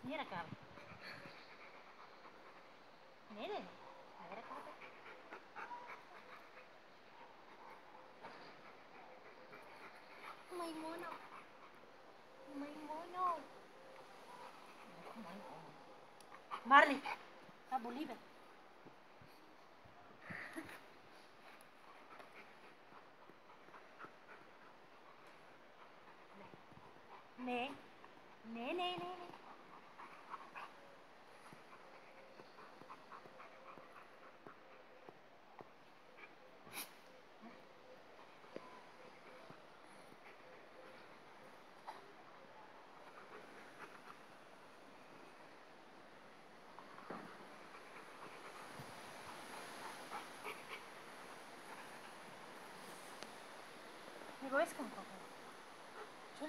Не ръкава. Не. Дай ръката. Маймуно. Марли, това боли, бе. Не. Не го искам колко. Чули?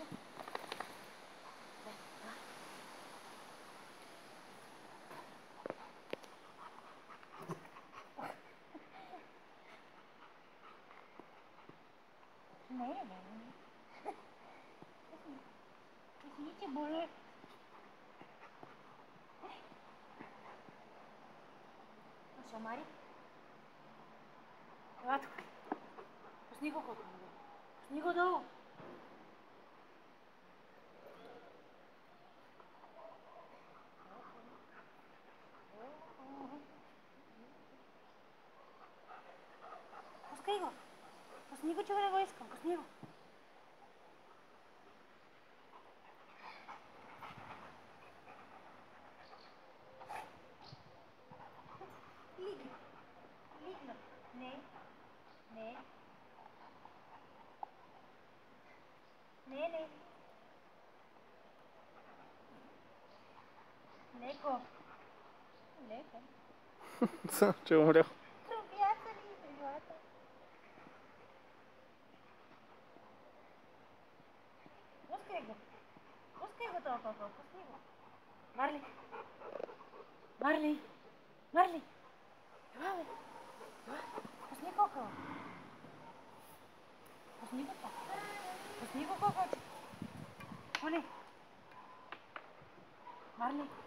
Не. Извините, боли. Шамари? Ела тук. Пусни го колко. Пусни го долу. Пускай го. Пусни го, че не го искам. Пусни го. Лигна. Не. Леко. Че е умрял. Трубята ли, трубята? Пускай го толкова, пусни го. Марли. Това, бе. Пусни колко. Пусни го това. Пусни го колко. Моли. Марли.